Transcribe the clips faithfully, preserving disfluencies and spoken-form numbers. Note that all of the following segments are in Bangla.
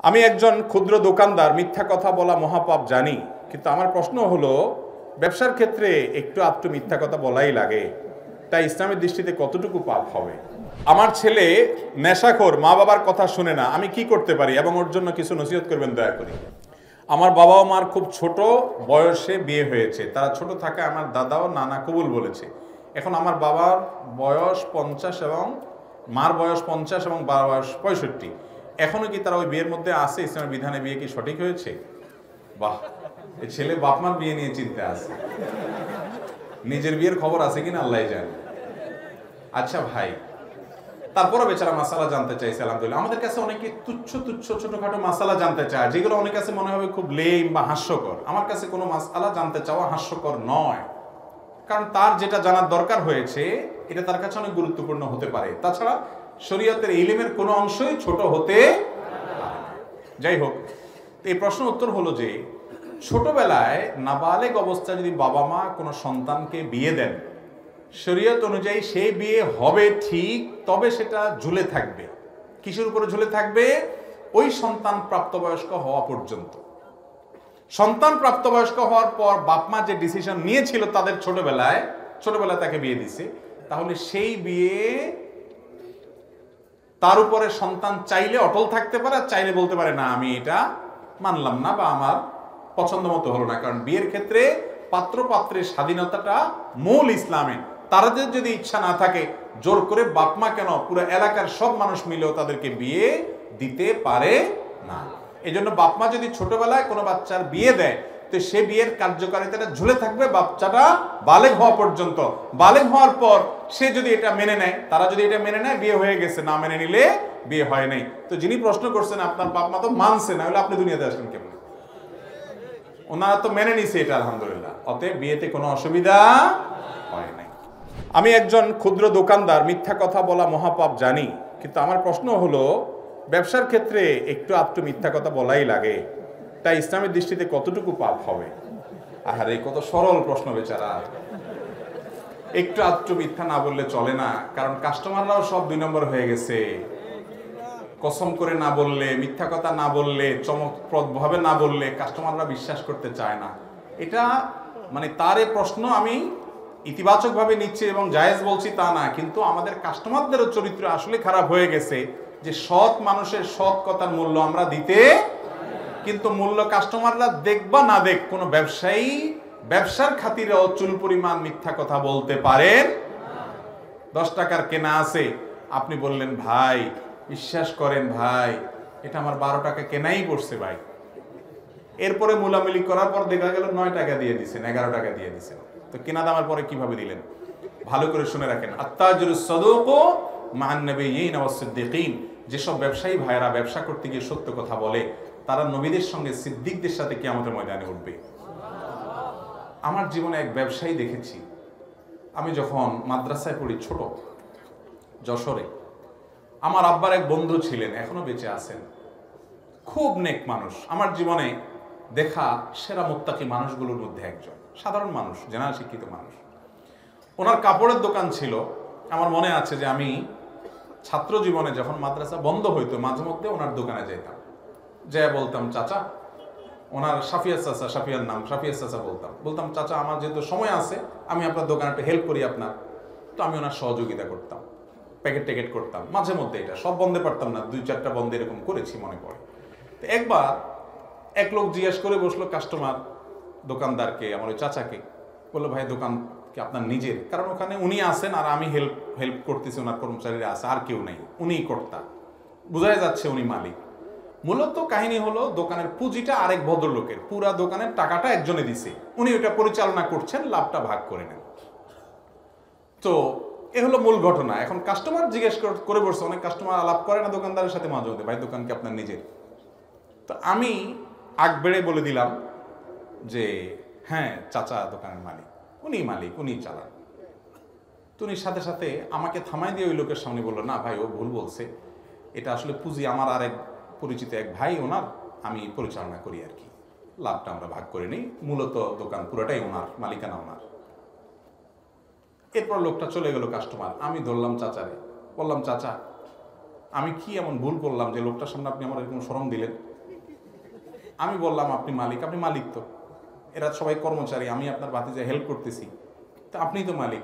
আমি একজন ক্ষুদ্র দোকানদার, মিথ্যা কথা বলা মহাপাপ জানি, কিন্তু আমার প্রশ্ন হলো ব্যবসার ক্ষেত্রে একটু আধটু মিথ্যা কথা বলাই লাগে, তাই ইসলামের দৃষ্টিতে কতটুকু পাপ হবে? আমার ছেলে নেশাখোর, মা বাবার কথা শুনে না, আমি কি করতে পারি এবং ওর জন্য কিছু নসিহত করবেন দয়া করে। আমার বাবা ও মার খুব ছোট বয়সে বিয়ে হয়েছে, তারা ছোট থাকে আমার দাদা ও নানা কবুল বলেছে। এখন আমার বাবার বয়স পঞ্চাশ এবং মার বয়স পঞ্চাশ এবং বাবার বয়স পঁয়ষট্টি। এখনো কি তারা ওই বিয়ের মধ্যে আছে? ইসলামের বিধানে বিয়ে কি সঠিক হয়েছে? বাহ, এই ছেলে বাপ মার বিয়ে নিয়ে চিন্তা আছে, নিজের বিয়ের খবর আছে কিনা আল্লাহ জানে। আচ্ছা ভাই, তারপরও বেচারা মাসালা জানতে চাইছে। আলহামদুলিল্লাহ, আমাদের কাছে অনেকে তুচ্ছ তুচ্ছ ছোটখাটো মাসালা জানতে চায়, যেগুলো অনেক কাছে মনে হবে খুব লেম বা হাস্যকর। আমার কাছে কোনো মাসালা জানতে চাওয়া হাস্যকর নয়, কারণ তার যেটা জানার দরকার হয়েছে এটা তার কাছে অনেক গুরুত্বপূর্ণ হতে পারে। তাছাড়া শরীয়তের ইলমের কোনো অংশই ছোট হতে পারে। যাই হোক, এই প্রশ্ন উত্তর হলো যে ছোটবেলায় নাবালেগ অবস্থায় যদি বাবা মা কোনো সন্তানকে বিয়ে দেন, শরীয়ত অনুযায়ী সেই বিয়ে হবে ঠিক, তবে সেটা ঝুলে থাকবে। কিসের উপরে ঝুলে থাকবে? ওই সন্তান প্রাপ্তবয়স্ক হওয়া পর্যন্ত। সন্তান প্রাপ্তবয়স্ক হওয়ার পর বাপ মা যে ডিসিশন নিয়েছিল তাদের ছোটবেলায় ছোটবেলায় তাকে বিয়ে দিছে, তাহলে সেই বিয়ে তার উপরে সন্তান চাইলে অটল থাকতে পারে, আর চাইলে বলতে পারে না আমি এটা মানলাম না বা আমার পছন্দ মতো হলো না। কারণ বিয়ের ক্ষেত্রে পাত্র পাত্রের স্বাধীনতাটা মূল ইসলামে। তাদের যদি ইচ্ছা না থাকে, জোর করে বাপ মা কেন, পুরো এলাকার সব মানুষ মিলেও তাদেরকে বিয়ে দিতে পারে না। এই জন্য বাপ মা যদি ছোটবেলায় কোনো বাচ্চার বিয়ে দেয়, তো সে বিয়ের কার্যকারিতাটা ঝুলে থাকবে বাচ্চাটা বালেগ হওয়া পর্যন্ত। বালেগ হওয়ার পর সে যদি এটা মেনে নেয়, তারা যদি এটা মেনে নেয়, বিয়ে হয়ে গেছে। না মেনে নিলে বিয়ে হয় নাই। তো যিনি প্রশ্ন করছেন, আপনার বাপ মা তো মানছে না, হলে আপনি দুনিয়াতে আসলেন কেমন? ওনারা তো মেনে নিছে এটা, আলহামদুলিল্লাহ। অতএব বিয়েতে কোনো অসুবিধা হয় নাই। আমি একজন ক্ষুদ্র দোকানদার, মিথ্যা কথা বলা মহাপাপ জানি, কিন্তু আমার প্রশ্ন হলো ব্যবসার ক্ষেত্রে একটু আধটু মিথ্যা কথা বলাই লাগে, তাই ইসলামের দৃষ্টিতে কতটুকু পাপ হবে? আহারে, কত সরল প্রশ্ন বেচারা। একটু আধটু মিথ্যা না বললে চলে না, কারণ কাস্টমাররাও সব দুই নম্বর হয়ে গেছে। কসম করে না বললে, মিথ্যা কথা না বললে, চমকপ্রদ ভাবে না বললে কাস্টমাররা বিশ্বাস করতে চায় না। এটা মানে তার এই প্রশ্ন আমি ইতিবাচক ভাবে নিচ্ছি এবং জায়েজ বলছি তা না, কিন্তু আমাদের কাস্টমারদেরও চরিত্র আসলে খারাপ হয়ে গেছে, যে সৎ মানুষের সৎ কথার মূল্য আমরা দিতে, কিন্তু মূল্য কাস্টমাররা দেখ বা না দেখ, কোনো ব্যবসায়ী ব্যবসার খাতিরে অচুল পরিমাণ মিথ্যা কথা বলতে পারেন। দশ টাকার কেনা আছে, আপনি বললেন ভাই বিশ্বাস করেন ভাই এটা আমার বারো টাকা কেনাই পড়ছে ভাই। এরপরে মুলামুলি করার পর দেখা গেল নয় টাকা দিয়ে দিচ্ছেন, এগারো টাকা দিয়ে দিচ্ছেন। তো কেনা দামের পরে কিভাবে দিলেন? ভালো করে শুনে রাখেন, আত্তাজিরুস সাদুকু মা'আন নাবিয়্যিন ওয়াস সিদ্দিকিন। যেসব ব্যবসায়ী ভাইরা ব্যবসা করতে গিয়ে সত্য কথা বলে, তারা নবীদের সঙ্গে সিদ্দিকদের সাথে কিয়ামতের ময়দানে উঠবে। আমার জীবনে এক ব্যবসায়ী দেখেছি। আমি যখন মাদ্রাসায় পড়ি, ছোট যশোরে, আমার আব্বার এক বন্ধু ছিলেন, এখনো বেঁচে আছেন, খুব নেক মানুষ। আমার জীবনে দেখা সেরা মুত্তাকি মানুষগুলোর মধ্যে একজন, সাধারণ মানুষ, জেনারেল শিক্ষিত মানুষ। ওনার কাপড়ের দোকান ছিল। আমার মনে আছে যে আমি ছাত্র জীবনে যখন মাদ্রাসা বন্ধ হইতো, মাঝে মধ্যে ওনার দোকানে যেতাম, যে বলতাম চাচা, ওনার সাফিয়া চাচা, সাফিয়ার নাম সাফিয়া চাচা, বলতাম বলতাম চাচা আমার যেহেতু সময় আছে, আমি আপনার দোকানে একটা হেল্প করি আপনার। তো আমি ওনার সহযোগিতা করতাম, প্যাকেট ট্যাকেট করতাম মাঝে মধ্যে। এটা সব বন্ধে পারতাম না, দুই চারটা বন্ধে এরকম করেছি মনে পড়ে। তো একবার এক লোক জিজ্ঞেস করে বসলো কাস্টমার দোকানদারকে, আমার ওই চাচাকে, বললো ভাই দোকান কি আপনার নিজের? কারণ ওখানে উনি আছেন আর আমি হেল্প হেল্প করতেছি, ওনার কর্মচারীরা আছে, আর কেউ নেই, উনিই কর্তা, বোঝাই যাচ্ছে উনি মালিক। মূলত কাহিনী হলো দোকানের পুঁজিটা আরেক ভদ্রলোকের, পুরা দোকানের টাকাটা একজনে দিছে, উনি ওটা পরিচালনা করছেন, লাভটা ভাগ করে নেন। তো এ হলো মূল ঘটনা। এখন কাস্টমার জিজ্ঞেস করে বসছে, অনেক কাস্টমার আলাপ করে না দোকানদারের সাথে মাঝে মধ্যে, ভাই দোকান কি আপনার নিজের? তো আমি আগ বেড়ে বলে দিলাম যে হ্যাঁ চাচা দোকানের মালিক, উনি মালিক, উনি চালান। তো উনি সাথে সাথে আমাকে থামাই দিয়ে ওই লোকের সামনে বললো, না ভাই ও ভুল বলছে, এটা আসলে পুঁজি আমার আরেক পরিচিত এক ভাই ওনার, আমি পরিচালনা করি আর কি, লাভটা আমরা ভাগ করে নিই, মূলত দোকান পুরোটাই ওনার, মালিকানা ওনার। এরপর লোকটা চলে গেল কাস্টমার। আমি ধরলাম চাচারে, বললাম চাচা আমি কি এমন ভুল করলাম যে লোকটার সামনে আপনি আমার এরকম শরম দিলেন? আমি বললাম আপনি মালিক। আপনি মালিক তো, এরা সবাই কর্মচারী, আমি আপনার ভাতিজা হেল্প করতেছি, তো আপনিই তো মালিক।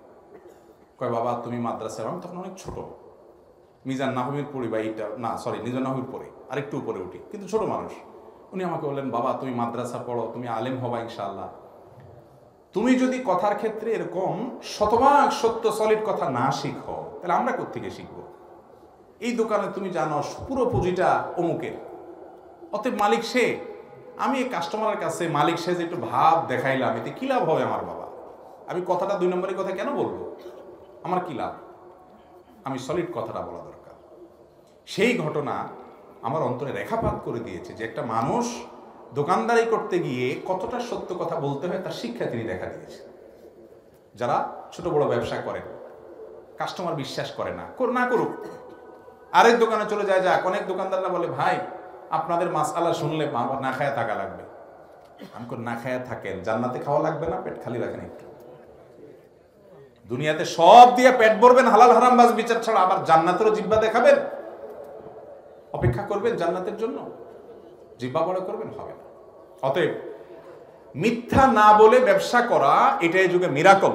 কয় বাবা তুমি মাদ্রাসা, আমি তখন অনেক ছোট, মিজান নাহমির পড়ি বা এইটা না সরি মিজান নাহমির পড়ে আরেকটু উপরে উঠি, কিন্তু ছোট মানুষ। উনি আমাকে বললেন বাবা তুমি মাদ্রাসা পড়ো, তুমি আলেম হবা ইনশাআল্লাহ, তুমি যদি কথার ক্ষেত্রে এরকম শতভাগ সত্য সলিড কথা না শিখো তাহলে আমরা কোত্থেকে শিখবো? এই দোকানে তুমি জানো পুরো পুঁজিটা অমুকের, অতএব মালিক সে, আমি এই কাস্টমারের কাছে মালিক সে যে একটু ভাব দেখাইলাম, এতে কি লাভ হবে আমার বাবা? আমি কথাটা দুই নম্বরের কথা কেন বলবো? আমার কি লাভ? আমি সলিড কথাটা বলা দরকার। সেই ঘটনা আমার অন্তরে রেখাপাত করে দিয়েছে যে একটা মানুষ দোকানদারি করতে গিয়ে কতটা সত্য কথা বলতে হয় তার শিক্ষা তিনি দেখা দিয়েছে। যারা ছোট বড় ব্যবসা করেন, কাস্টমার বিশ্বাস করে না, না করুক, আরেক দোকানে চলে যায়। যাক, অনেক দোকানদাররা বলে ভাই আপনাদের মাসআলা শুনলে না খায়া থাকা লাগবে। আমি না খায়া থাকেন, জান্নাতে খাওয়া লাগবে না, পেট খালি রাখেন একটু। দুনিয়াতে সব দিয়ে পেট ভরবেন, হালাল হারাম বাজ বিচার ছাড়া, আবার জান্নাতেরও জিহ্বা দেখাবেন, অপেক্ষা করবেন জান্নাতের জন্য, জিহ্বা বড় করবেন, হবে না। অতএব মিথ্যা না বলে ব্যবসা করা এটা এই যুগে মিরাকল।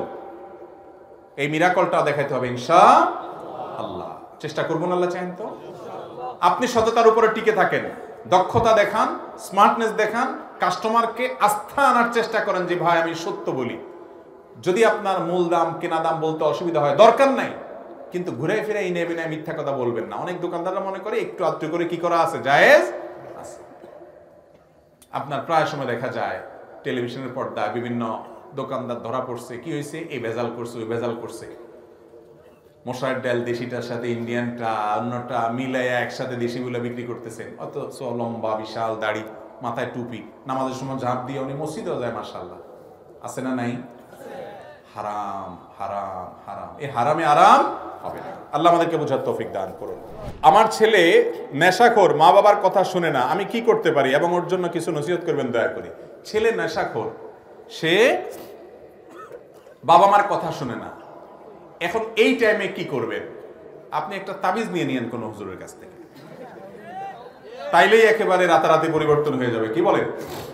এই মিরাকলটা দেখাইতে হবে ইনশাআল্লাহ। চেষ্টা করবো না, আল্লাহ চাহেন তো। আপনি সততার উপরে টিকে থাকেন, দক্ষতা দেখান, স্মার্টনেস দেখান, কাস্টমারকে আস্থা আনার চেষ্টা করেন যে ভাই আমি সত্য বলি। যদি আপনার মূল দাম কেনা দাম বলতে অসুবিধা হয় দরকার নাই, কিন্তু ঘুরে ফিরে এই নেবে না মিথ্যা কথা বলবেন না। অনেক দোকানদাররা মনে করে একটু আত্মীয় করে কি করা আছে, জায়েজ আছে। আপনার প্রায় সময় দেখা যায় টেলিভিশনের পর্দায় বিভিন্ন দোকানদার ধরা পড়ছে, কি হয়েছে, এই ভেজাল করছে ওই ভেজাল করছে, মশার ডাল দেশিটার সাথে ইন্ডিয়ানটা অন্যটা মিলাইয়া একসাথে দেশিগুলো বিক্রি করতেছেন, অথচ লম্বা বিশাল দাড়ি, মাথায় টুপি, নামাজের সময় ঝাঁপ দিয়ে উনি মসজিদেও যায়, মাশাআল্লাহ, আছে না নাই? হারাম হারাম হারাম, এই হারামে আরাম হবে না। আল্লাহ আমাদেরকে বোঝার তৌফিক দান করুন। আমার ছেলে নেশাখোর, মা বাবার কথা শুনে না, আমি কি করতে পারি এবং ওর জন্য কিছু নসিহত করবেন দয়া করে। ছেলে নেশাখোর, সে বাবা মার কথা শুনে না, এখন এই টাইমে কি করবেন? আপনি একটা তাবিজ নিয়ে নিয়েন কোন হুজুরের কাছ থেকে, তাইলেই একেবারে রাতারাতি পরিবর্তন হয়ে যাবে। কি বলেন?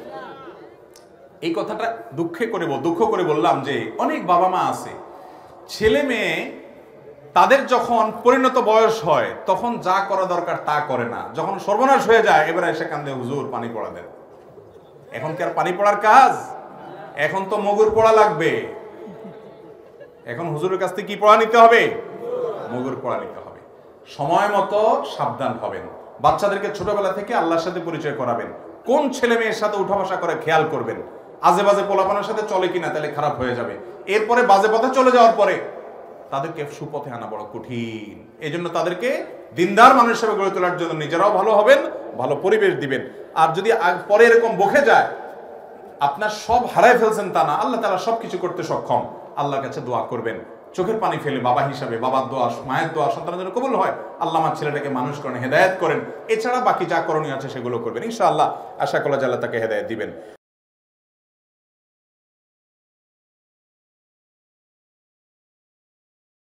এই কথাটা দুঃখে করে দুঃখ করে বললাম যে অনেক বাবা মা আছে, ছেলে মেয়ে তাদের যখন পরিণত বয়স হয় তখন যা করা দরকার তা করে না, যখন সর্বনাশ হয়ে যায় এবারে এসে কান্দে হুজুর পানি পড়া দেন। এখন কি আর পানি পড়ার কাজ? এখন তো মগুর পড়া লাগবে। এখন হুজুরের কাছ থেকে কি পড়া নিতে হবে? মগুর পড়া নিতে হবে। সময় মতো সাবধান হবেন। বাচ্চাদেরকে ছোটবেলা থেকে আল্লাহর সাথে পরিচয় করাবেন। কোন ছেলে মেয়ের সাথে উঠা বসা করে খেয়াল করবেন, আজে বাজে পোলাপানের সাথে চলে কিনা, তাহলে খারাপ হয়ে যাবে। এরপরে বাজে পথে চলে যাওয়ার পরে তাদেরকে সুপথে আনা বড় কঠিন। এই জন্য তাদেরকে দিনদার মানুষ হিসেবে গড়ে তোলার জন্য নিজেরাও ভালো হবেন, ভালো পরিবেশ দিবেন। আর যদি পরে এরকম বকে যায়, আপনার সব হারায় ফেলছেন তা না, আল্লাহ তাআলা সবকিছু করতে সক্ষম। আল্লাহর কাছে দোয়া করবেন, চোখের পানি ফেলে বাবা হিসাবে, বাবার দোয়া, মায়ের দোয়া সন্তানের জন্য কবুল হয়। আল্লাহ আমার ছেলেটাকে মানুষ করেন, হেদায়েত করেন। এছাড়া বাকি যা করণীয় আছে সেগুলো করবেন ইনশাআল্লাহ। আশা করা যায় আল্লাহ তাকে হেদায়েত দিবেন।